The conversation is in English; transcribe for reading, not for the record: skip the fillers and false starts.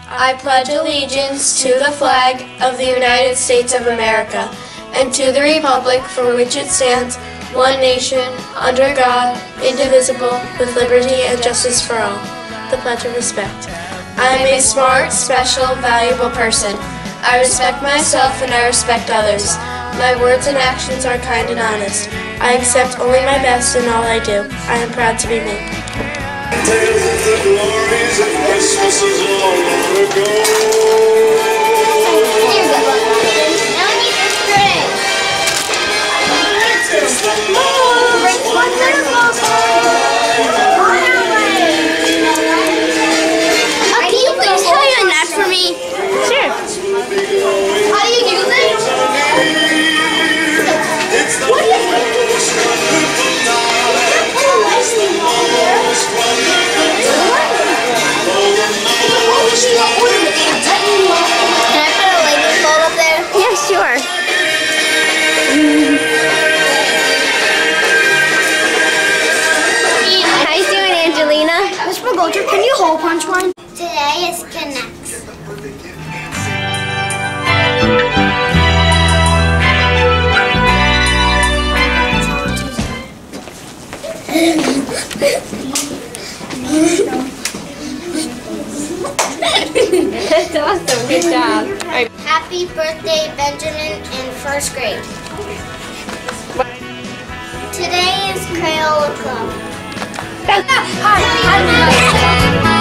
I pledge allegiance to the flag of the United States of America and to the republic for which it stands, one nation, under God, indivisible, with liberty and justice for all. The Pledge of Respect. I am a smart, special, valuable person. I respect myself and I respect others. My words and actions are kind and honest. I accept only my best in all I do. I am proud to be me. Tales of the glories of Christmas is long ago. Now we need to string. It's the most wonderful time. Can you please play a nut for me? Sure. How do you do this? It's the most wonderful time. It's the most wonderful time. Oh, the most wonderful time. Can I put a lightning bolt up there? Yeah, sure. How you doing, Angelina? Miss McGoldrick, can you hole punch one? Today is Connects. That's awesome. Good job. Happy birthday, Benjamin, in first grade. Today is Crayola Club. Hi.